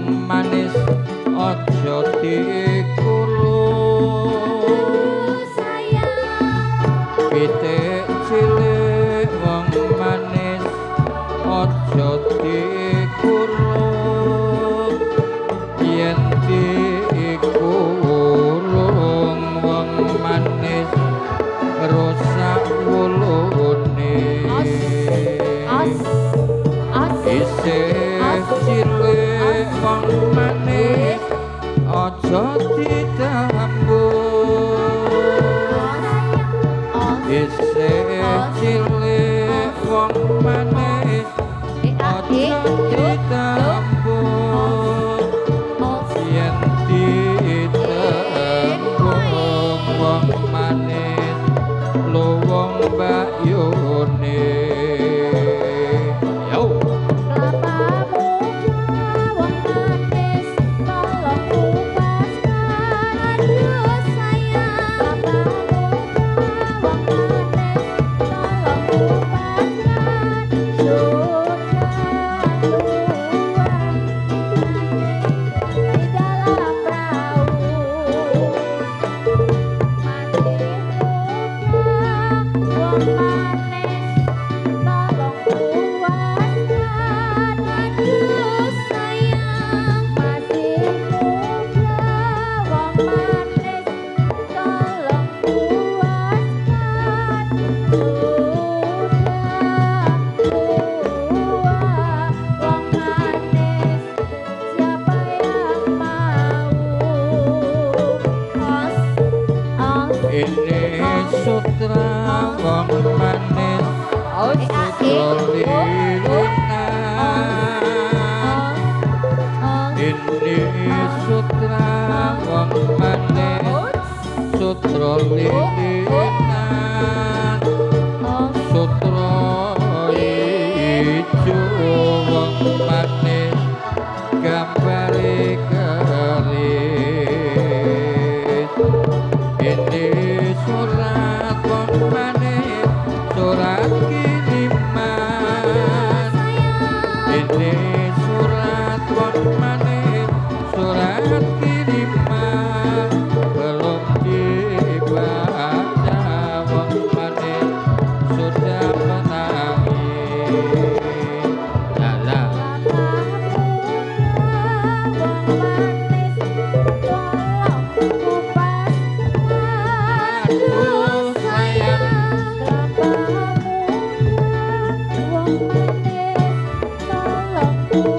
wong manis aja dikurung sayang pitik cilik wong manis aja dikurung yen dikurung wong manis rusak wulune isih cilik wong manis aja ditambung isih cilik wong manis aja ditambung yen ditambung wong manis luwung mbakyune yo ini sutra wong manis sutra lilitan ini sutra wong manis sutra lilitan sutra ijo wong manis gambare keris ini surat wong manis surat kiriman ini surat wong manis surat kiriman belum dibaca wong manis sudah menangis lala sayang